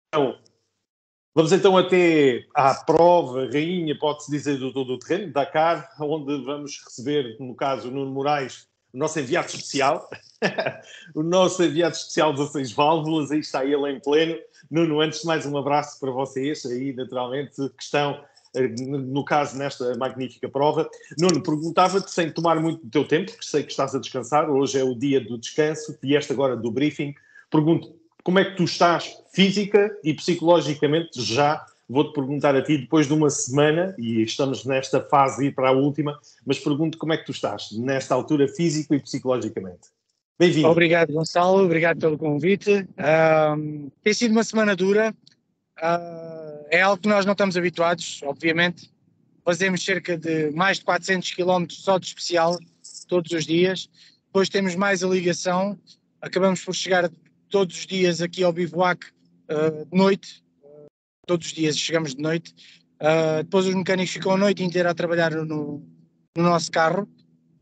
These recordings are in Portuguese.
Vamos então até à prova, rainha, pode-se dizer, do terreno, Dakar, onde vamos receber, no caso, o Nuno Moraes, o nosso enviado especial, o nosso enviado especial 16 válvulas, aí está ele em pleno. Nuno, antes de mais, um abraço para vocês, aí naturalmente, que estão, no caso, nesta magnífica prova. Nuno, perguntava-te, sem tomar muito do teu tempo, porque sei que estás a descansar, hoje é o dia do descanso, vieste agora do briefing, pergunto como é que tu estás física e psicologicamente já. Vou-te perguntar a ti depois de uma semana, e estamos nesta fase de ir para a última, mas pergunto como é que tu estás nesta altura físico e psicologicamente. Bem-vindo. Obrigado, Gonçalo, obrigado pelo convite. Tem sido uma semana dura, é algo que nós não estamos habituados, obviamente. Fazemos cerca de mais de 400 km só de especial, todos os dias. Depois temos mais a ligação, acabamos por chegar todos os dias aqui ao bivouac de noite, todos os dias chegamos de noite. Depois os mecânicos ficam a noite inteira a trabalhar no nosso carro.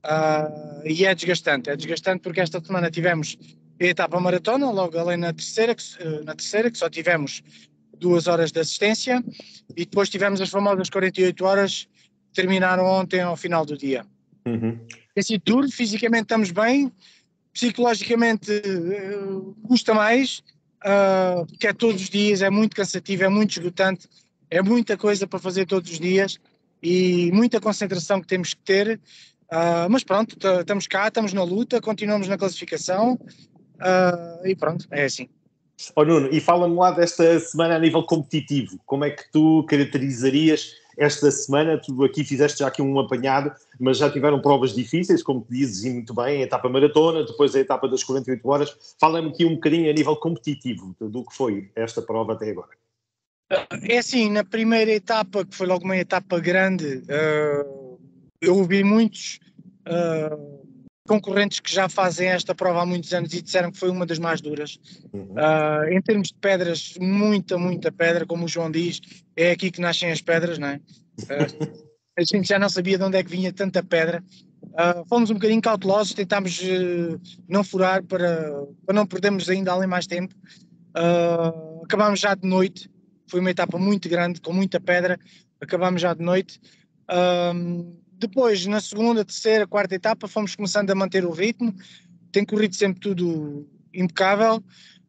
E é desgastante porque esta semana tivemos a etapa maratona, logo além na terceira, que só tivemos 2 horas de assistência, e depois tivemos as famosas 48 horas que terminaram ontem ao final do dia. Tem sido duro, fisicamente estamos bem, psicologicamente custa mais, porque é todos os dias, é muito cansativo, é muito esgotante, é muita coisa para fazer todos os dias e muita concentração que temos que ter. Mas pronto, estamos cá, estamos na luta, continuamos na classificação e pronto, é assim. Nuno, e fala-me lá desta semana a nível competitivo, como é que tu caracterizarias esta semana? Tu aqui fizeste já aqui um apanhado, mas já tiveram provas difíceis, como te dizes e muito bem, a etapa maratona, depois a etapa das 48 horas, fala-me aqui um bocadinho a nível competitivo do que foi esta prova até agora. É assim, na primeira etapa, que foi logo uma etapa grande, eu ouvi muitos concorrentes que já fazem esta prova há muitos anos e disseram que foi uma das mais duras. Em termos de pedras, muita pedra, como o João diz, é aqui que nascem as pedras, não é? A gente já não sabia de onde é que vinha tanta pedra. Fomos um bocadinho cautelosos, tentámos não furar para não perdermos ainda ali mais tempo. Acabámos já de noite, foi uma etapa muito grande, com muita pedra, acabámos já de noite. Depois, na segunda, terceira, quarta etapa, fomos começando a manter o ritmo, tem corrido sempre tudo impecável.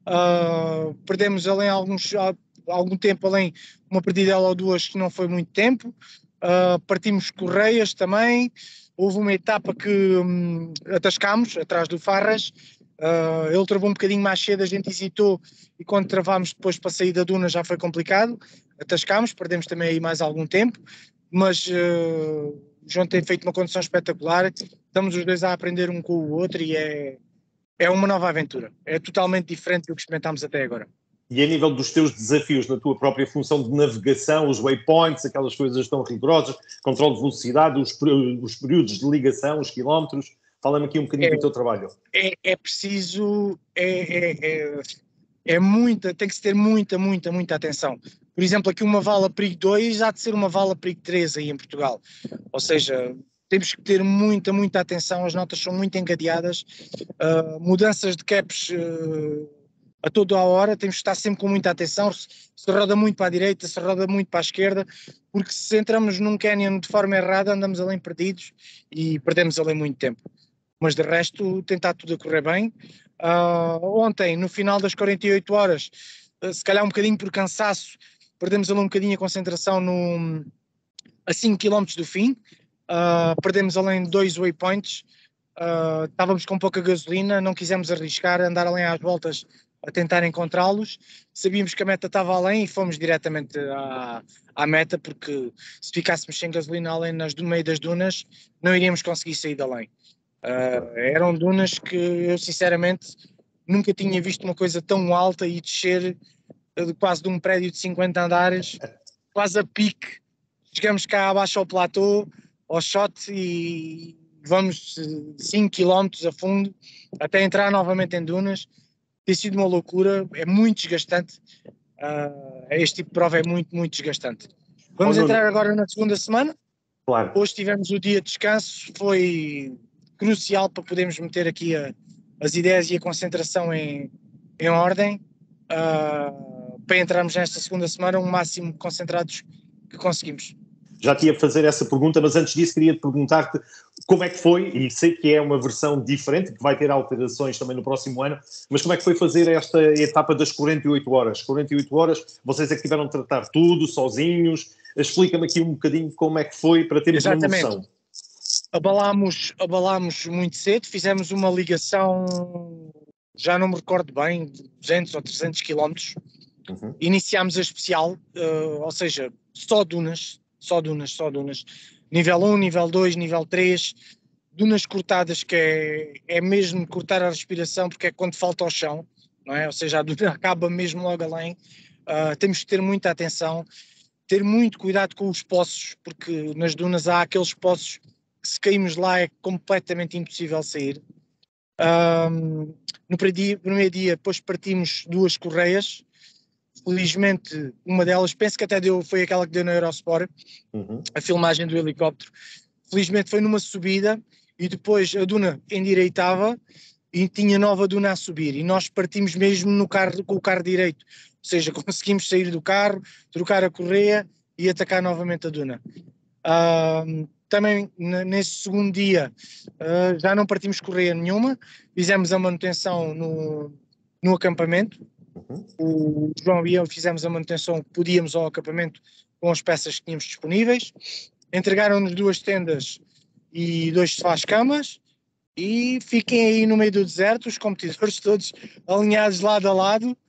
Perdemos além algum tempo, além uma perdidela ou duas que não foi muito tempo. Partimos correias também. Houve uma etapa que atascámos atrás do Farras. Ele travou um bocadinho mais cedo, a gente hesitou, e quando travámos depois para sair da duna já foi complicado. Atascámos, perdemos também aí mais algum tempo, mas o João tem feito uma condução espetacular. Estamos os dois a aprender um com o outro e é uma nova aventura. É totalmente diferente do que experimentámos até agora. E a nível dos teus desafios na tua própria função de navegação, os waypoints, aquelas coisas tão rigorosas, controle de velocidade, os períodos de ligação, os quilómetros, fala-me aqui um bocadinho do teu trabalho. É preciso, tem que se ter muita atenção. Por exemplo, aqui uma vala perigo 2 há de ser uma vala perigo 3 aí em Portugal. Ou seja, temos que ter muita atenção, as notas são muito encadeadas, mudanças de caps a toda a hora, temos que estar sempre com muita atenção, se roda muito para a direita, se roda muito para a esquerda, porque se entramos num canyon de forma errada, andamos além perdidos e perdemos além muito tempo. Mas de resto, tentar tudo a correr bem. Ontem, no final das 48 horas, se calhar um bocadinho por cansaço, perdemos ali um bocadinho a concentração a 5 km do fim, perdemos além 2 waypoints, estávamos com pouca gasolina, não quisemos arriscar, andar além às voltas a tentar encontrá-los, sabíamos que a meta estava além e fomos diretamente à meta, porque se ficássemos sem gasolina além no meio das dunas, não iríamos conseguir sair de além. Eram dunas que eu sinceramente nunca tinha visto uma coisa tão alta e descer quase de um prédio de 50 andares, quase a pique. Chegamos cá abaixo ao platô, ao shot, e vamos 5 km a fundo até entrar novamente em dunas. Tem sido uma loucura, é muito desgastante. Este tipo de prova é muito desgastante. Vamos entrar agora na segunda semana. Claro. Hoje tivemos o dia de descanso, foi crucial para podermos meter aqui as ideias e a concentração em ordem, para entrarmos nesta segunda semana o máximo concentrados que conseguimos. Já te ia fazer essa pergunta, mas antes disso queria te perguntar-te como é que foi, e sei que é uma versão diferente, que vai ter alterações também no próximo ano, mas como é que foi fazer esta etapa das 48 horas? 48 horas, vocês é que tiveram de tratar tudo, sozinhos? Explica-me aqui um bocadinho como é que foi, para termos uma noção. Abalámos muito cedo, fizemos uma ligação, já não me recordo bem, de 200 ou 300 quilómetros. Iniciámos a especial, ou seja, só dunas. Nível 1, nível 2, nível 3, dunas cortadas, que é mesmo cortar a respiração, porque é quando falta ao chão, não é? Ou seja, a duna acaba mesmo logo além. Temos que ter muita atenção, ter muito cuidado com os poços, porque nas dunas há aqueles poços que se caímos lá é completamente impossível sair. No primeiro dia, depois partimos 2 correias. Felizmente, uma delas, penso que até foi aquela que deu na Eurosport, a filmagem do helicóptero. Felizmente foi numa subida e depois a duna endireitava e tinha nova duna a subir. E nós partimos mesmo com o carro direito. Ou seja, conseguimos sair do carro, trocar a correia e atacar novamente a duna. Também nesse segundo dia já não partimos correia nenhuma, fizemos a manutenção no acampamento. O João e eu fizemos a manutenção que podíamos ao acampamento com as peças que tínhamos disponíveis. Entregaram-nos 2 tendas e 2 sofás-camas e fiquem aí no meio do deserto, os competidores todos alinhados lado a lado,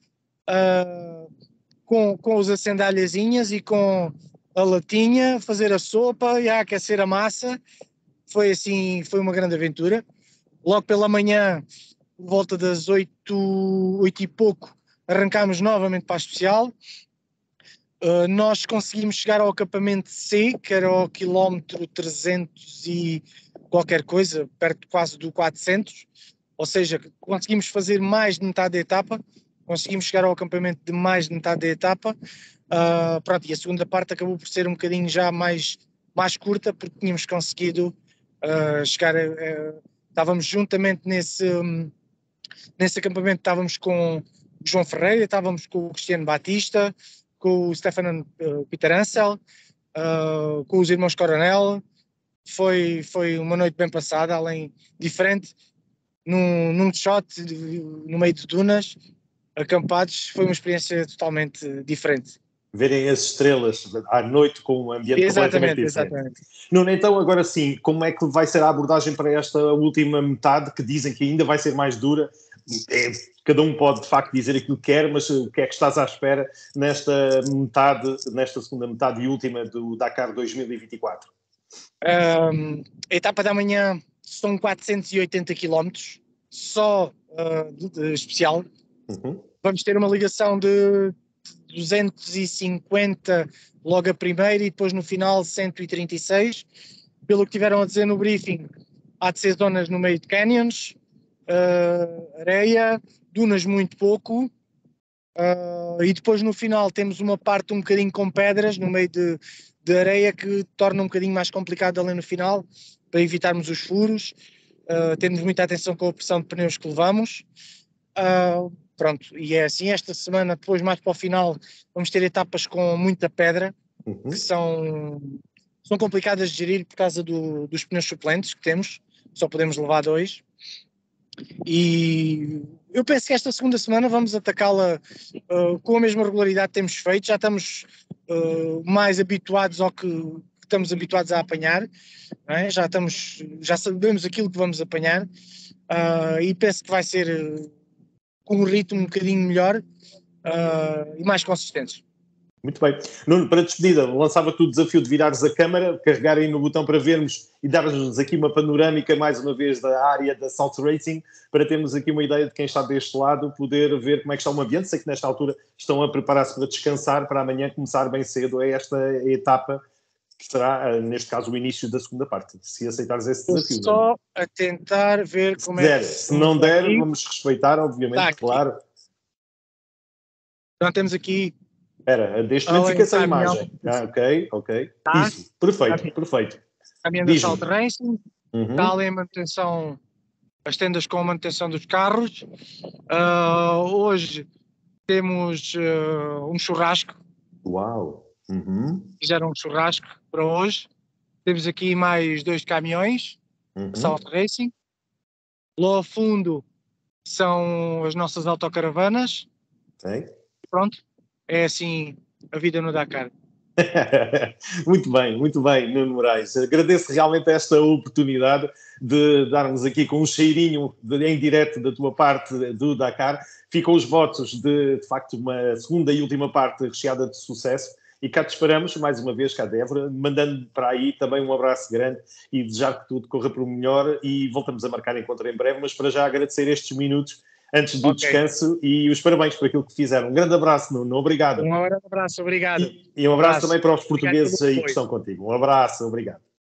com os acendalhazinhas e com a latinha, fazer a sopa e a aquecer a massa. Foi uma grande aventura. Logo pela manhã, por volta das 8 e pouco, arrancámos novamente para a especial. Nós conseguimos chegar ao acampamento C, que era ao quilómetro 300 e qualquer coisa, perto quase do 400, ou seja, conseguimos fazer mais de metade da etapa, conseguimos chegar ao acampamento de mais de metade da etapa. Pronto, e a segunda parte acabou por ser um bocadinho já mais curta, porque tínhamos conseguido chegar, estávamos juntamente nesse acampamento, estávamos com o João Ferreira, estávamos com o Cristiano Batista, com o Stefano Peter Ansel, com os irmãos Coronel. Foi uma noite bem passada, além diferente, num shot no meio de dunas, acampados. Foi uma experiência totalmente diferente. Verem as estrelas à noite com um ambiente completamente diferente. Exatamente. Nuno, então agora sim, como é que vai ser a abordagem para esta última metade, que dizem que ainda vai ser mais dura? Cada um pode de facto dizer aquilo que quer, mas o que é que estás à espera nesta segunda metade e última do Dakar 2024? A etapa da manhã são 480 km, só de especial. Vamos ter uma ligação de 250 logo a primeira e depois no final 136. Pelo que tiveram a dizer no briefing, há de ser zonas no meio de canyons, areia, dunas muito pouco, e depois no final temos uma parte um bocadinho com pedras no meio de areia, que torna um bocadinho mais complicado ali no final, para evitarmos os furos. Temos muita atenção com a pressão de pneus que levamos. Pronto, e é assim, esta semana, depois mais para o final, vamos ter etapas com muita pedra, que são complicadas de gerir por causa dos pneus suplentes que temos, só podemos levar 2. E eu penso que esta segunda semana vamos atacá-la com a mesma regularidade que temos feito. Já estamos mais habituados ao que estamos habituados a apanhar, não é? Já sabemos aquilo que vamos apanhar, e penso que vai ser com um ritmo um bocadinho melhor e mais consistentes. Muito bem. Nuno, para a despedida, lançava-te o desafio de virares a câmara, carregar aí no botão para vermos e dar-nos aqui uma panorâmica, mais uma vez, da área da Salt Racing, para termos aqui uma ideia de quem está deste lado, poder ver como é que está o ambiente. Sei que nesta altura estão a preparar-se para descansar, para amanhã começar bem cedo esta etapa, que será, neste caso, o início da segunda parte, se aceitares esse desafio. Só a tentar ver como é que... Se não der, vamos respeitar, obviamente, claro. Então temos aqui... Espera, deste momento fica sem imagem. Ok. Tá. Isso, perfeito. Caminho da Salt Racing, está ali a manutenção, as tendas com a manutenção dos carros. Hoje Temos um churrasco. Uau! Uhum. Fizeram um churrasco para hoje. Temos aqui mais 2 caminhões, Salt Racing. Lá ao fundo são as nossas autocaravanas. Okay. Pronto, é assim a vida no Dakar. Muito bem, Nuno Moraes. Agradeço realmente esta oportunidade de darmos aqui com um cheirinho em direto da tua parte do Dakar. Ficam os votos de facto, uma segunda e última parte recheada de sucesso. E cá te esperamos, mais uma vez, cá de Évora, mandando para aí também um abraço grande e desejar que tudo corra para o melhor e voltamos a marcar encontro em breve, mas para já agradecer estes minutos antes do descanso e os parabéns por aquilo que fizeram. Um grande abraço, Nuno, obrigado. Um grande abraço, obrigado. E um abraço também para os portugueses aí que estão contigo. Um abraço, obrigado.